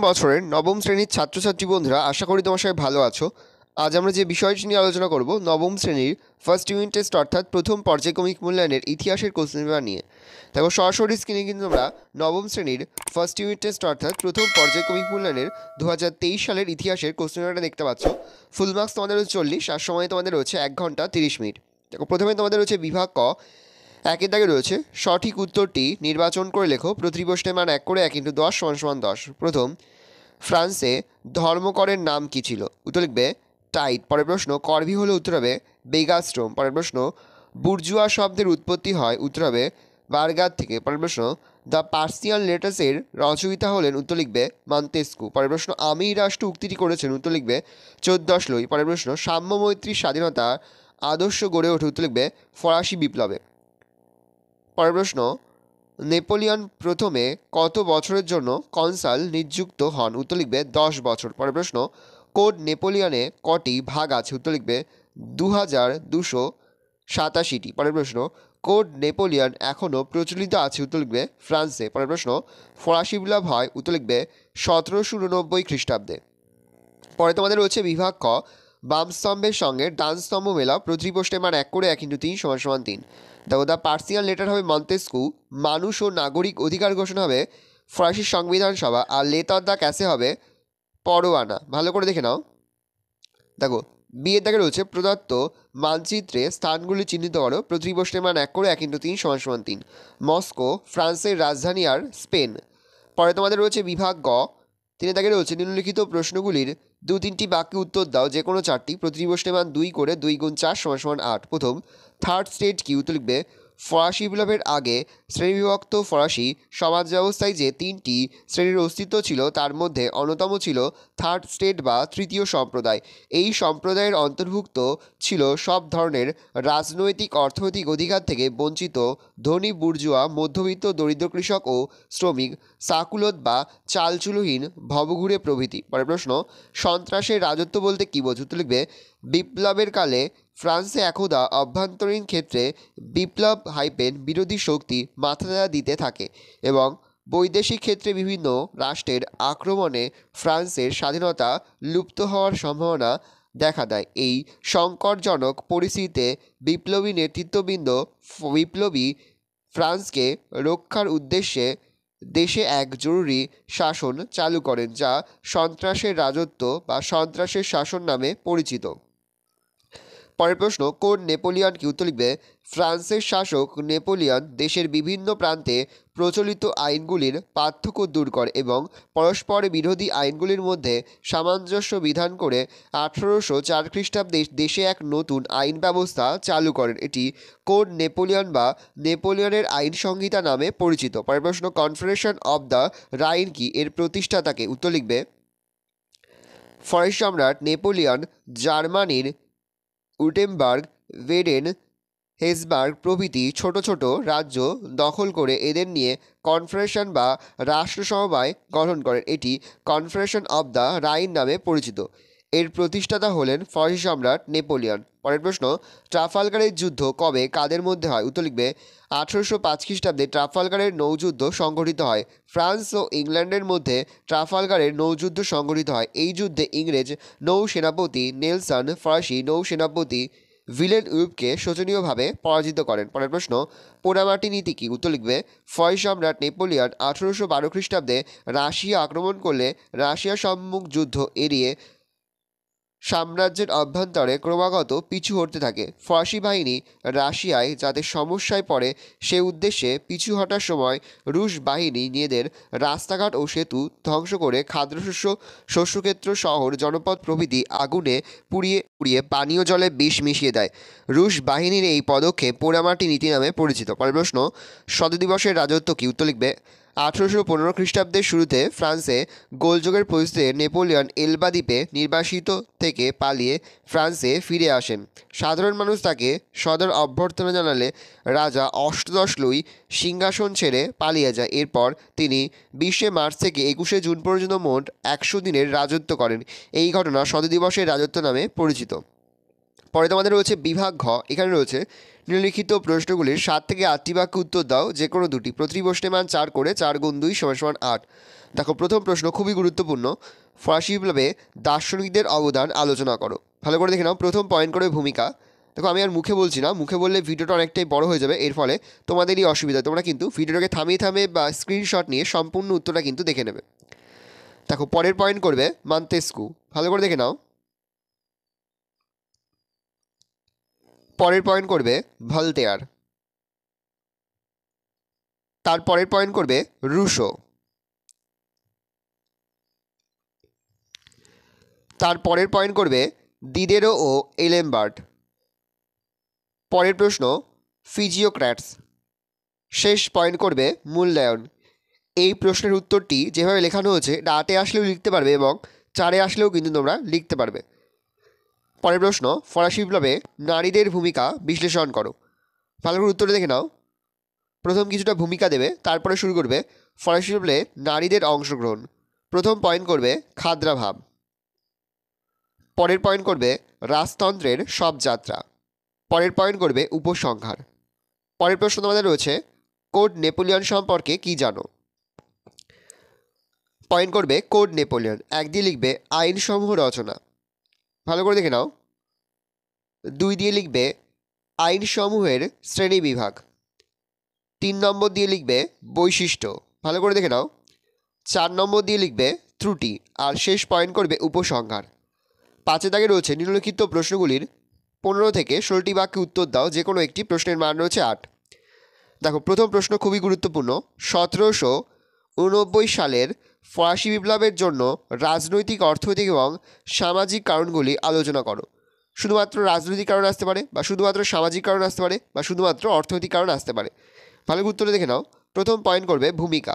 বছরের নবম শ্রেণীর ছাত্রছাত্রী বন্ধুরা, আশা করি তোমার সবাই ভালো আছো। আজ আমরা যে বিষয়টি নিয়ে আলোচনা করব নবম শ্রেণীর ফার্স্ট ইউনিট টেস্ট অর্থাৎ প্রথম পর্যায়ক্রমিক মূল্যায়নের ইতিহাসের কোশ্চেন পেপার নিয়ে। দেখো সরাসরি স্ক্রিনে কিন্তু আমরা নবম শ্রেণীর ফার্স্ট ইউনিট টেস্ট অর্থাৎ প্রথম পর্যায়ক্রমিক মূল্যায়নের 2023 সালের ইতিহাসের কোশ্চেন পেপারটা দেখতে পাচ্ছ। ফুল মার্কস তোমাদের হচ্ছে 40 আর সময় তোমাদের রয়েছে 1 ঘন্টা 30 মিনিট। দেখো প্রথমে তোমাদের রয়েছে বিভাগ ক। একের দাগে রয়েছে সঠিক উত্তরটি নির্বাচন করে লেখো। প্রতি প্রশ্নের মান 1 করে 1 × 10 = 10। প্রথম, ফ্রান্সে ধর্মকরের নাম কী ছিল? উত্তর লিখবে টাইট। পরের প্রশ্ন, করভি হলে উত্তর হবে বেগাস্ট্রোম। পরের প্রশ্ন, বুর্জুয়া শব্দের উৎপত্তি হয়? উত্তর হবে বার্গার থেকে। পরের প্রশ্ন, দ্য পার্সিয়ান লেটার্সের রচয়িতা হলেন? উত্তর লিখবে মন্তেস্কু। পরের প্রশ্ন, আমি রাষ্ট্র উক্তিটি করেছেন? উত্তর লিখবে 14 লোই। পরের প্রশ্ন, সাম্য মৈত্রীর স্বাধীনতা আদর্শ গড়ে ওঠে? উত্তর লিখবে ফরাসি বিপ্লবে। পরের প্রশ্ন, নেপোলিয়ন প্রথমে কত বছরের জন্য কনসাল নিযুক্ত হন? উত্তর লিখবে 10 বছর। পরের প্রশ্ন, কোড নেপোলিয়নে কটি ভাগ আছে? উত্তর লিখবে 2287টি। পরের প্রশ্ন, কোড নেপোলিয়ন এখনও প্রচলিত আছে? উত্তর লিখবে ফ্রান্সে। পরের প্রশ্ন, ফরাসি বিপ্লব হয়? উত্তর লিখবে 1789 খ্রিস্টাব্দে। পরে তোমাদের রয়েছে বিভাগ খ। বাম স্তম্ভের সঙ্গে ডান স্তম্ভ মেলা। প্রতি প্রশ্নের মান 1 করে 1 × 3 = 3। দেখো দ্য পার্সিয়ান লেটার হবে মন্তেস্কু, মানুষ ও নাগরিক অধিকার ঘোষণা হবে ফরাসি সংবিধান সভা, আর লেটার দ্য ক্যাসে হবে পরোয়ানা। ভালো করে দেখে নাও। দেখো বিয়ের দাগে রয়েছে প্রদত্ত মানচিত্রে স্থানগুলি চিহ্নিত করো। প্রতি প্রশ্নের মান 1 করে 1 × 3 = 3। মস্কো ফ্রান্সের রাজধানী আর স্পেন। পরে তোমাদের রয়েছে বিভাগ গ। 3 দাগে রয়েছে নিম্নলিখিত প্রশ্নগুলির 2-3টি বাক্যে উত্তর দাও, যে কোনো 4টি। প্রতি প্রশ্নের মান 2 করে 2 × 4 = 8। প্রথম, থার্ড স্টেট কি? উত্তর লিখবে ফরাসি বিপ্লবের আগে শ্রেণীবিভক্ত ফরাসি সমাজ ব্যবস্থায় যে 3টি শ্রেণীর অস্তিত্ব ছিল তার মধ্যে অন্যতম ছিল থার্ড স্টেট বা তৃতীয় সম্প্রদায়। এই সম্প্রদায়ের অন্তর্ভুক্ত ছিল সব ধরনের রাজনৈতিক অর্থনৈতিক অধিকার থেকে বঞ্চিত ধনী বুর্জুয়া, মধ্যবিত্ত দরিদ্র কৃষক ও শ্রমিক, সাকুলত বা চালচুলোহীন ভবঘুরে প্রভৃতি। পরের প্রশ্ন, সন্ত্রাসের রাজত্ব বলতে কী বোঝো? উত্তর লিখবে বিপ্লবের কালে ফ্রান্সে একদা অভ্যন্তরীণ ক্ষেত্রে বিপ্লব বিরোধী শক্তি মাথাচাড়া দিতে থাকে এবং বৈদেশিক ক্ষেত্রে বিভিন্ন রাষ্ট্রের আক্রমণে ফ্রান্সের স্বাধীনতা লুপ্ত হওয়ার সম্ভাবনা দেখা দেয়। এই সংকটজনক পরিস্থিতিতে বিপ্লবী নেতৃত্ববৃন্দ বিপ্লবী ফ্রান্সকে রক্ষার উদ্দেশ্যে দেশে এক জরুরি শাসন চালু করেন, যা সন্ত্রাসের রাজত্ব বা সন্ত্রাসের শাসন নামে পরিচিত। পরের প্রশ্ন, কোড নেপোলিয়ন কি? উত্তর লিখবে ফ্রান্সের শাসক নেপোলিয়ন দেশের বিভিন্ন প্রান্তে প্রচলিত আইনগুলির পার্থক্য দূর করে এবং পরস্পর বিরোধী আইনগুলির মধ্যে সামঞ্জস্য বিধান করে 1804 খ্রিস্টাব্দে দেশে এক নতুন আইন ব্যবস্থা চালু করেন। এটি কোড নেপোলিয়ন বা নেপোলিয়নের আইন সংহিতা নামে পরিচিত। পরের প্রশ্ন, কনফেডারেশন অব দ্য রাইন কি? এর প্রতিষ্ঠাতাকে? উত্তর লিখবে ফরাসি সম্রাট নেপোলিয়ন জার্মানির উটেমবার্গ, ভেডেন, হেসবার্গ প্রভৃতি ছোট ছোট রাজ্য দখল করে এদের নিয়ে কনফেডারেশন বা রাষ্ট্র সমবায় গঠন করেন। এটি কনফেডারেশন অব দ্য রাইন নামে পরিচিত। এর প্রতিষ্ঠাতা হলেন ফরাসি সম্রাট নেপোলিয়ন। পরের প্রশ্ন, ট্রাফালগারের যুদ্ধ কবে কাদের মধ্যে হয়? উত্তর লিখবে 1805 খ্রিস্টাব্দে ট্রাফালগারের নৌযুদ্ধ সংঘটিত হয়। ফ্রান্স ও ইংল্যান্ডের মধ্যে ট্রাফালগারের নৌযুদ্ধ সংঘটিত হয়। এই যুদ্ধে ইংরেজ নৌসেনাপতি নেলসন ফরাসি নৌসেনাপতি ভিলেন উইপকে শোচনীয়ভাবে পরাজিত করেন। পরের প্রশ্ন, পোড়ামাটি নীতি কি? উত্তর লিখবে ফরাসি সম্রাট নেপোলিয়ন 1812 খ্রিস্টাব্দে রাশিয়া আক্রমণ করলে রাশিয়া সম্মুখ যুদ্ধ এড়িয়ে সাম্রাজ্যের অভ্যন্তরে ক্রমাগত পিছু হটতে থাকে। ফরাসি বাহিনী রাশিয়ায় যাতে সমস্যায় পড়ে সে উদ্দেশ্যে পিছু হটার সময় রুশ বাহিনী নিজেদের রাস্তাঘাট ও সেতু ধ্বংস করে খাদ্যশস্য, শস্যক্ষেত্র, শহর, জনপদ প্রভৃতি আগুনে পুড়িয়ে পুড়িয়ে পানীয় জলে বিষ মিশিয়ে দেয়। রুশ বাহিনীর এই পদক্ষেপ পোড়ামাটি নীতি নামে পরিচিত। পরের প্রশ্ন, শতদিবসের রাজত্ব কি? উত্তর লিখবে 1815 খ্রিস্টাব্দের শুরুতে ফ্রান্সে গোলযোগের পরিস্থিতিতে নেপোলিয়ন এলবা দ্বীপে নির্বাসিত থেকে পালিয়ে ফ্রান্সে ফিরে আসেন। সাধারণ মানুষ তাকে সদর অভ্যর্থনা জানালে রাজা অষ্টাদশ লুই সিংহাসন ছেড়ে পালিয়ে যায়। এরপর তিনি 20 মার্চ থেকে 21 জুন পর্যন্ত মোট 100 দিনের রাজত্ব করেন। এই ঘটনা শতদিবসের রাজত্ব নামে পরিচিত। পরে তোমাদের রয়েছে বিভাগ ঘ, এখানে রয়েছে নিম্নলিখিত প্রশ্নগুলির 7 থেকে 8টি বাক্যে উত্তর দাও, যে কোনো দুটি। প্রতিটি প্রশ্নের মান 4 করে, 4 গুণ 2 = 8। দেখো প্রথম প্রশ্ন খুবই গুরুত্বপূর্ণ, ফরাসি বিপ্লবে দার্শনিকদের অবদান আলোচনা করো। ভালো করে দেখে নাও, প্রথম পয়েন্ট করে ভূমিকা। দেখো আমি আর মুখে বলছি না, মুখে বললে ভিডিওটা অনেকটাই বড় হয়ে যাবে, এর ফলে তোমাদেরই অসুবিধা। তোমরা কিন্তু ভিডিওটাকে থামিয়ে থামিয়ে বা স্ক্রিনশট নিয়ে সম্পূর্ণ উত্তরটা কিন্তু দেখে নেবে। দেখো পরের পয়েন্ট করবে মান্তেস্কু। ভালো করে দেখে নাও, পরের পয়েন্ট করবে ভলতেয়ার। তারপরের পয়েন্ট করবে রুশো। তারপরের পয়েন্ট করবে দিদেরো ও এলেমবার্ট। পরের প্রশ্ন ফিজিওক্র্যাটস। শেষ পয়েন্ট করবে মূল্যায়ন। এই প্রশ্নের উত্তরটি যেভাবে লেখানো হয়েছে, এটা 8-এ আসলেও লিখতে পারবে এবং 4-এ আসলেও কিন্তু তোমরা লিখতে পারবে। পরের প্রশ্ন ফরাসি বিপ্লবে নারীদের ভূমিকা বিশ্লেষণ করো। ভালো করে উত্তরটা দেখে নাও, প্রথম কিছুটা ভূমিকা দেবে, তারপরে শুরু করবে ফরাসি বিপ্লবে নারীদের অংশগ্রহণ। প্রথম পয়েন্ট করবে খাদ্রা ভাব। পরের পয়েন্ট করবে রাজতন্ত্রের সব যাত্রা। পরের পয়েন্ট করবে উপসংহার। পরের প্রশ্ন তোমাদের রয়েছে কোড নেপোলিয়ন সম্পর্কে কি জানো। পয়েন্ট করবে কোড নেপোলিয়ন। 1 দিয়ে লিখবে আইনসমূহ রচনা। ভালো করে দেখে নাও। 2 দিয়ে লিখবে আইনসমূহের শ্রেণী বিভাগ। 3 নম্বর দিয়ে লিখবে বৈশিষ্ট্য। ভালো করে দেখে নাও। 4 নম্বর দিয়ে লিখবে ত্রুটি। আর শেষ পয়েন্ট করবে উপসংহার। 5-এ দাগে রয়েছে নিম্নলিখিত প্রশ্নগুলির 15 থেকে 16টি বাক্যে উত্তর দাও, যে কোনো একটি প্রশ্নের মান রয়েছে 8। দেখো প্রথম প্রশ্ন খুবই গুরুত্বপূর্ণ, 1789 সালের ফরাসি বিপ্লবের জন্য রাজনৈতিক, অর্থনৈতিক এবং সামাজিক কারণগুলি আলোচনা করো। শুধুমাত্র রাজনৈতিক কারণ আসতে পারে, বা শুধুমাত্র সামাজিক কারণ আসতে পারে, বা শুধুমাত্র অর্থনৈতিক কারণ আসতে পারে। ভালো করে উত্তরে দেখে নাও। প্রথম পয়েন্ট করবে ভূমিকা।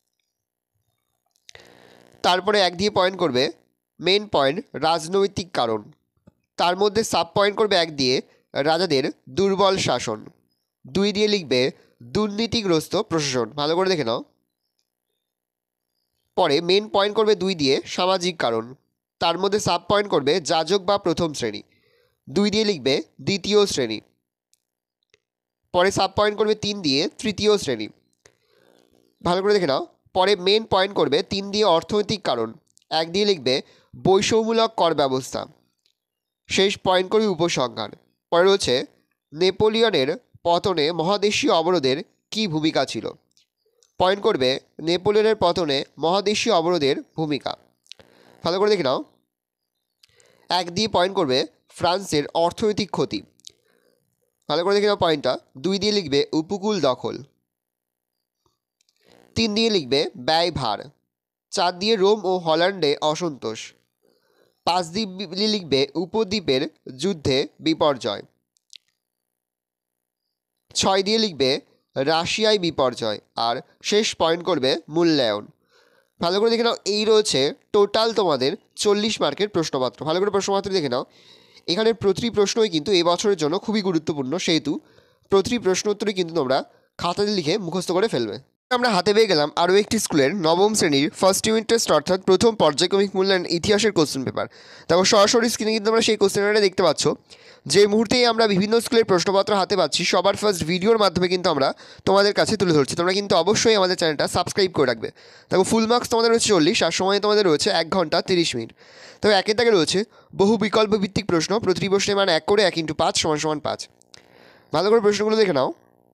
তারপরে 1 দিয়ে পয়েন্ট করবে মেন পয়েন্ট রাজনৈতিক কারণ। তার মধ্যে সাব পয়েন্ট করবে 1 দিয়ে রাজাদের দুর্বল শাসন। 2 দিয়ে লিখবে দুর্নীতিগ্রস্ত প্রশাসন। ভালো করে দেখে নাও। পরে মেন পয়েন্ট করবে 2 দিয়ে সামাজিক কারণ। তার মধ্যে সাব পয়েন্ট করবে যাজক বা প্রথম শ্রেণী। 2 দিয়ে লিখবে দ্বিতীয় শ্রেণী। পরে সাব পয়েন্ট করবে 3 দিয়ে তৃতীয় শ্রেণী। ভালো করে দেখে নাও। পরে মেন পয়েন্ট করবে 3 দিয়ে অর্থনৈতিক কারণ। 1 দিয়ে লিখবে বৈষম্যমূলক কর ব্যবস্থা। শেষ পয়েন্ট করবে উপসংহার। পরে রয়েছে নেপোলিয়নের পতনে মহাদেশীয় অবরোধের কী ভূমিকা ছিল। পয়েন্ট করবে নেপোলিয়নের পতনে মহাদেশীয় অবরোধের ভূমিকা। ভালো করে দেখে নাও। 1 দিয়ে পয়েন্ট করবে ফ্রান্সের অর্থনৈতিক ক্ষতি। ভালো করে দেখে নাও পয়েন্টটা। 2 দিয়ে লিখবে উপকূল দখল। 3 দিয়ে লিখবে ব্যয়ভার। 4 দিয়ে রোম ও হল্যান্ডে অসন্তোষ। 5 দিয়ে লিখবে উপদ্বীপের যুদ্ধে বিপর্যয়। 6 দিয়ে লিখবে রাশিয়ায় বিপর্যয়। আর শেষ পয়েন্ট করবে মূল্যায়ন। ভালো করে দেখে নাও, এই রয়েছে টোটাল তোমাদের 40 মার্কের প্রশ্নপত্র। ভালো করে প্রশ্নপত্র দেখে নাও। এখানে প্রতিটি প্রশ্নই কিন্তু এই বছরের জন্য খুবই গুরুত্বপূর্ণ, সেহেতু প্রতিটি প্রশ্ন উত্তরই কিন্তু তোমরা খাতাতে লিখে মুখস্থ করে ফেলবে। আমরা হাতে পেয়ে গেলাম আরও একটি স্কুলের নবম শ্রেণীর ফার্স্ট ইউনিট টেস্ট, অর্থাৎ প্রথম পর্যায়ক্রমিক মূল্যায়ন ইতিহাসের কোশ্চেন পেপার। দেখো সরাসরি স্ক্রিনে কিন্তু তোমরা সেই কোশ্চেনটা দেখতে পাচ্ছ। যে মুহূর্তেই আমরা বিভিন্ন স্কুলের প্রশ্নপত্র হাতে পাচ্ছি, সবার ফার্স্ট ভিডিওর মাধ্যমে কিন্তু আমরা তোমাদের কাছে তুলে ধরছি। তোমরা কিন্তু অবশ্যই আমাদের চ্যানেলটা সাবস্ক্রাইব করে রাখবে। দেখো ফুল মার্কস তোমাদের রয়েছে 40, আর সময় তোমাদের রয়েছে 1 ঘন্টা 30 মিনিট। তবে 1-এর দাগে রয়েছে বহু বিকল্প ভিত্তিক প্রশ্ন। প্রতিটি প্রশ্নের মান 1 করে, 1 × 5 = 5। ভালো করে প্রশ্নগুলো দেখে নাও।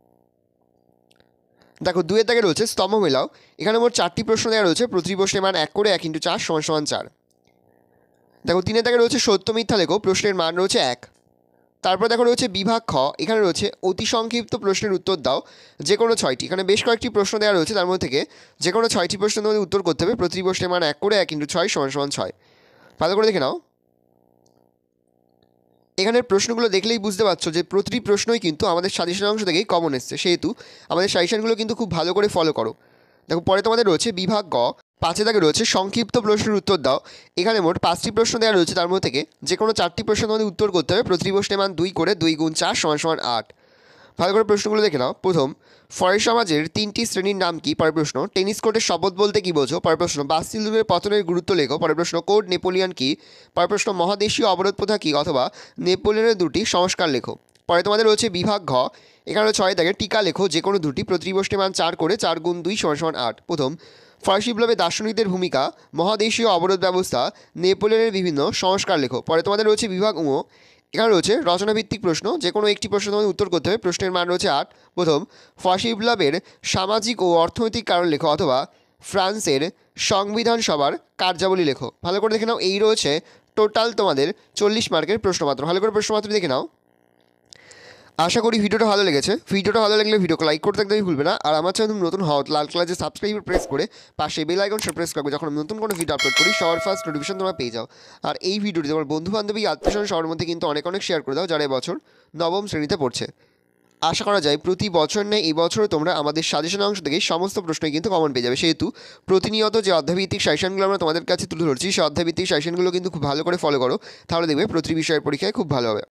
দেখো 2-এর দাগে রয়েছে স্তম্ভ মেলাও। এখানে মোট 4টি প্রশ্ন দেওয়া রয়েছে। প্রতিটি প্রশ্নের মান 1 করে, 1 × 4 = 4। দেখো 3-এর দাগে রয়েছে সত্য মিথ্যা লেখো। প্রশ্নের মান রয়েছে 1। তারপর দেখো রয়েছে বিভাগ খ। এখানে রয়েছে অতি সংক্ষিপ্ত প্রশ্নের উত্তর দাও, যে কোনো 6টি। এখানে বেশ কয়েকটি প্রশ্ন দেওয়া রয়েছে, তার মধ্যে থেকে যে কোনো 6টি প্রশ্নের মধ্যে উত্তর করতে হবে। প্রতিটি প্রশ্নের মান 1 করে, 1 × 6 = 6। ভালো করে দেখে নাও। এখানের প্রশ্নগুলো দেখলেই বুঝতে পারছো যে প্রতিটি প্রশ্নই কিন্তু আমাদের সাজেশন অংশ থেকেই কমন এসছে, সেহেতু আমাদের সাজেশনগুলো কিন্তু খুব ভালো করে ফলো করো। দেখো পরে তোমাদের রয়েছে বিভাগ গ। 5-এ দাগে রয়েছে সংক্ষিপ্ত প্রশ্নের উত্তর দাও। এখানে মোট 5টি প্রশ্ন দেওয়া রয়েছে, তার মধ্যে থেকে যে কোনো 4টি প্রশ্নের মধ্যে উত্তর করতে হবে। প্রতিটি প্রশ্নের মান 2 করে, 2 × 4 = 8। ভালো করে প্রশ্নগুলো দেখে নাও। প্রথম, ফরাসি সমাজের 3টি শ্রেণীর নাম কি? পরের প্রশ্ন। টেনিস কোর্টের শপথ বলতে কি বোঝো? পরের প্রশ্ন। বাস্তিল দুর্গের পতনের গুরুত্ব লেখো। পরের প্রশ্ন। কোড নেপোলিয়ন কি? পরের প্রশ্ন। মহাদেশীয় অবরোধ প্রথা কি? অথবা নেপোলিয়নের দুটি সংস্কার লেখো। পরে তোমাদের রয়েছে বিভাগ ঘ। এখানে 6 দাগে টিকা লেখো যে কোনো দুটি, প্রতি প্রশ্নের মান 4 করে, 4 গুণ 2 = 8। প্রথম, ফরাসি বিপ্লবে দার্শনিকদের ভূমিকা, মহাদেশীয় অবরোধ ব্যবস্থা, নেপোলিয়নের বিভিন্ন সংস্কার লেখো। পরে তোমাদের রয়েছে বিভাগ ঙ। এখানে রয়েছে রচনাভিত্তিক প্রশ্ন, যে কোনো একটি প্রশ্ন তোমাদের উত্তর করতে হবে, প্রশ্নের মান রয়েছে 8। প্রথম, ফরাসি বিপ্লবের সামাজিক ও অর্থনৈতিক কারণ লেখো, অথবা ফ্রান্সের সংবিধান সভার কার্যাবলী লেখো। ভালো করে দেখে নাও, এই রয়েছে টোটাল তোমাদের 40 মার্কের প্রশ্নপত্র। ভালো করে প্রশ্নপত্র দেখে নাও। আশা করি ভিডিওটা ভালো লেগেছে। ভিডিওটা ভালো লাগলে ভিডিওকে লাইক করতে একদমই ভুলবে না। আর আমার চ্যানেল তুমি নতুন হও, লাল কালার সাবস্ক্রাইব প্রেস করে পাশে বেল আইকনটা প্রেস করবে, যখন আমি নতুন কোনো ভিডিও আপলোড করি সবার ফার্স্ট নোটিফিকেশন তোমরা পেয়ে যাও। আর এই ভিডিওটি তোমার বন্ধু বান্ধবী আত্মীয়স্বজন সবার মধ্যে কিন্তু অনেক শেয়ার করে দাও, যারা এবছর নবম শ্রেণীতে পড়ছে। আশা করা যায় প্রতি বছর নেই এই বছরও তোমরা আমাদের সাজেশন অংশ থেকে সমস্ত প্রশ্নই কিন্তু কমন পেয়ে যাবে। সেহেতু প্রতিনিয়ত যে অধ্যায়ভিত্তিক সাজেশনগুলো আমরা তোমাদের কাছে তুলে ধরছি, সেই অধ্যায়ভিত্তিক সাজেশনগুলো কিন্তু খুব ভালো করে ফলো করো, তাহলে দেখবে প্রতি বিষয়ের পরীক্ষায় খুব ভালো হবে।